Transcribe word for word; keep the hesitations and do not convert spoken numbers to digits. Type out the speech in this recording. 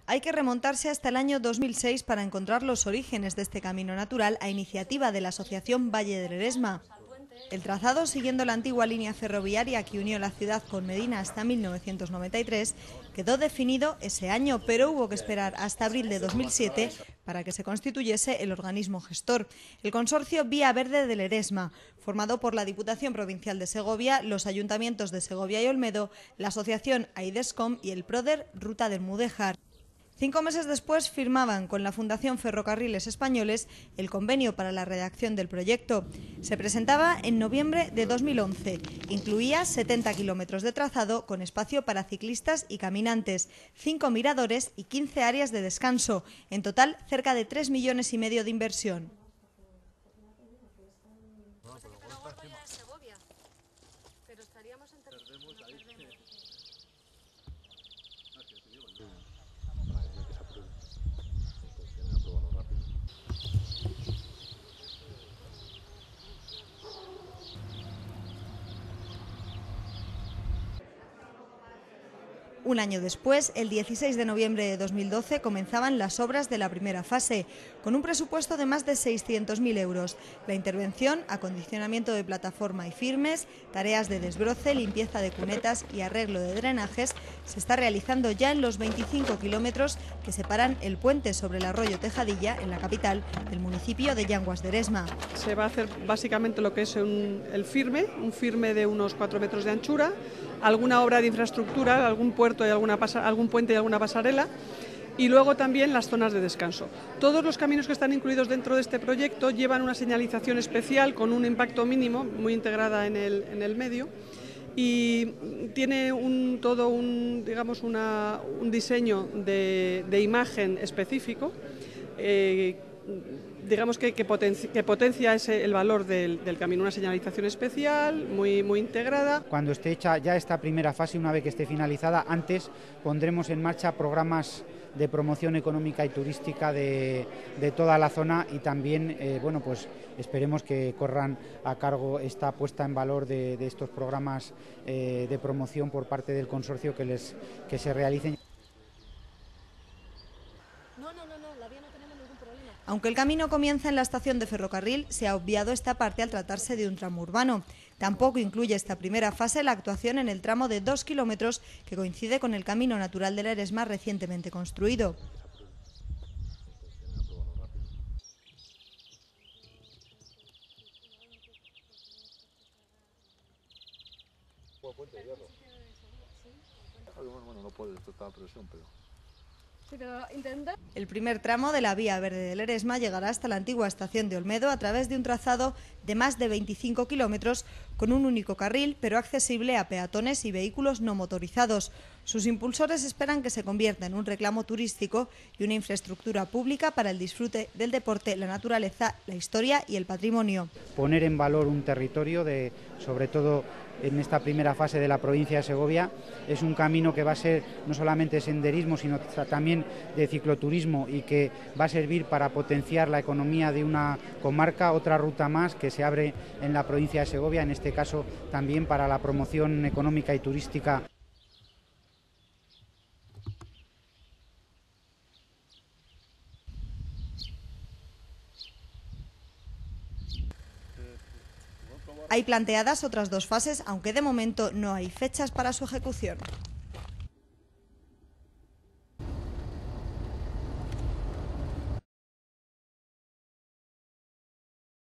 Hay que remontarse hasta el año dos mil seis para encontrar los orígenes de este camino natural a iniciativa de la Asociación Valle del Eresma. El trazado, siguiendo la antigua línea ferroviaria que unió la ciudad con Medina hasta mil novecientos noventa y tres, quedó definido ese año, pero hubo que esperar hasta abril de dos mil siete para que se constituyese el organismo gestor, el Consorcio Vía Verde del Eresma, formado por la Diputación Provincial de Segovia, los ayuntamientos de Segovia y Olmedo, la Asociación Aidescom y el Proder Ruta del Mudéjar. Cinco meses después firmaban con la Fundación Ferrocarriles Españoles el convenio para la redacción del proyecto. Se presentaba en noviembre de dos mil once. Incluía setenta kilómetros de trazado con espacio para ciclistas y caminantes, cinco miradores y quince áreas de descanso. En total, cerca de tres millones y medio de inversión. Un año después, el dieciséis de noviembre de dos mil doce, comenzaban las obras de la primera fase, con un presupuesto de más de seiscientos mil euros. La intervención, acondicionamiento de plataforma y firmes, tareas de desbroce, limpieza de cunetas y arreglo de drenajes, se está realizando ya en los veinticinco kilómetros que separan el puente sobre el arroyo Tejadilla, en la capital del municipio de Llanguas de Eresma. Se va a hacer básicamente lo que es un, el firme, un firme de unos cuatro metros de anchura, alguna obra de infraestructura, algún puerto y alguna pasa, algún puente y alguna pasarela, y luego también las zonas de descanso. Todos los caminos que están incluidos dentro de este proyecto llevan una señalización especial con un impacto mínimo, muy integrada en el, en el medio, y tiene un, todo un, digamos una, un diseño de, de imagen específico, eh, digamos que, que, potencia, que potencia ese, el valor del, del camino, una señalización especial, muy, muy integrada. Cuando esté hecha ya esta primera fase, una vez que esté finalizada, antes pondremos en marcha programas de promoción económica y turística de, de toda la zona, y también, eh, bueno, pues esperemos que corran a cargo esta puesta en valor de, de estos programas eh, de promoción por parte del consorcio que, les, que se realicen. No, no, no, no, la vía no tenemos ningún problema. Aunque el camino comienza en la estación de ferrocarril, se ha obviado esta parte al tratarse de un tramo urbano. Tampoco incluye esta primera fase la actuación en el tramo de dos kilómetros que coincide con el camino natural del Eresma recientemente construido. Bueno, no puede total presión, pero... El primer tramo de la Vía Verde del Eresma llegará hasta la antigua estación de Olmedo a través de un trazado de más de veinticinco kilómetros con un único carril, pero accesible a peatones y vehículos no motorizados. Sus impulsores esperan que se convierta en un reclamo turístico y una infraestructura pública para el disfrute del deporte, la naturaleza, la historia y el patrimonio. Poner en valor un territorio, de, sobre todo en esta primera fase de la provincia de Segovia, es un camino que va a ser no solamente senderismo, sino también de cicloturismo, y que va a servir para potenciar la economía de una comarca, otra ruta más que se abre en la provincia de Segovia, en este caso también para la promoción económica y turística. Hay planteadas otras dos fases, aunque de momento no hay fechas para su ejecución.